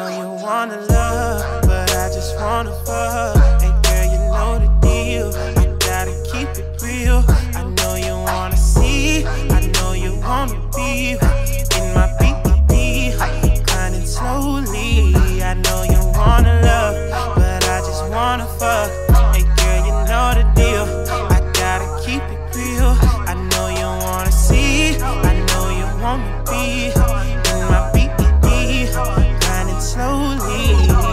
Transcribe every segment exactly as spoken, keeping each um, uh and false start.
know you wanna love, but I just wanna fuck. Hey girl, you know the deal, I gotta keep it real. I know you wanna see, I know you wanna be in my B E D, grinding slowly. I know you wanna love, but I just wanna fuck. Hey girl, you know the deal, I gotta keep it real. I know you wanna see, I know you wanna be in my B E D, grinding slowly.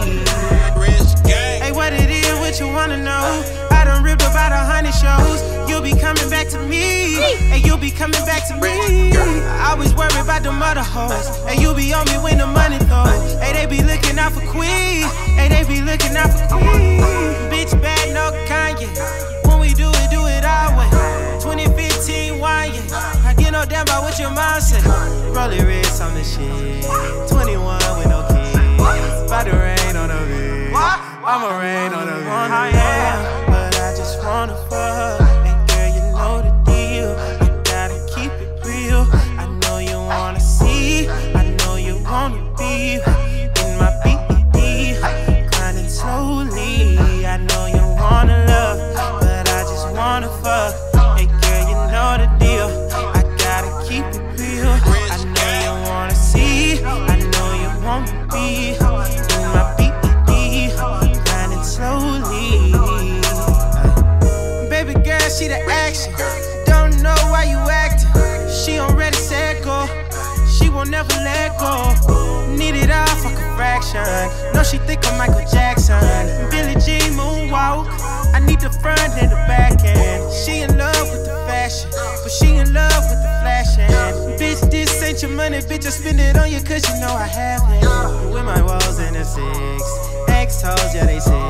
Hey, what it is, what you wanna know? I done ripped about a hundred shows. You'll be coming back to me, and you'll be coming back to me. I always worry about them other hoes, and you be on me when the money throws. Hey, they be looking out for Queen, hey, they be looking out for Queen. Bitch bad, no Kanye. When we do it, do it our way. twenty fifteen wine, yeah. I get no damn about what your mom said. Rolling wrist on the shit. twenty-one with no kids. About to rain on the bed. I'ma rain on the bed. I am, but I just wanna fuck. And girl, you know the deal. I gotta keep it real. I know you wanna see, I know you wanna be in my B E D, grinding slowly. I know you wanna love, but I just wanna fuck. Hey girl, you know the deal, I gotta keep it real. I know you wanna see, I know you wanna be in my B E D, grinding slowly. Baby girl, she the action, don't know why you acting. She already said go, she won't never let go. Need it all, fuck a fraction. No, she think I'm Michael Jackson. Billie Jean moonwalk, I need the front and the back end. She in love with the fashion, but she in love with the flashing. Bitch, this ain't your money, bitch, I spend it on you cause you know I have it. With my walls in the six, ex-hoes, yeah, they say